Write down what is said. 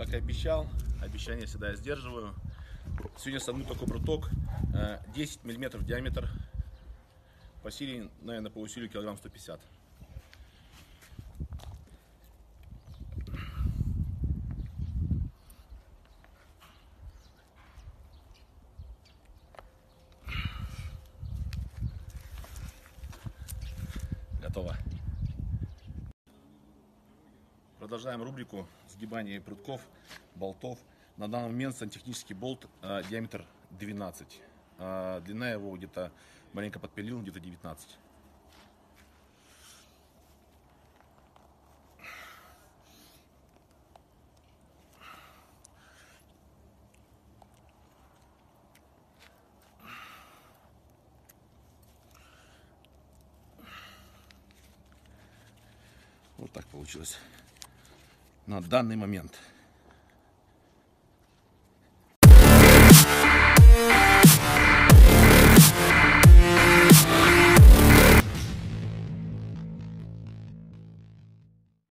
Как и обещал, обещание всегда я сдерживаю. Сегодня согну такой пруток, 10 мм диаметр, по силе, наверное, по усилию килограмм 150. Готово. Продолжаем рубрику сгибания прутков, болтов. На данный момент сантехнический болт диаметр 12. Длина его где-то маленько подпилил, где-то 19. Вот так получилось на данный момент.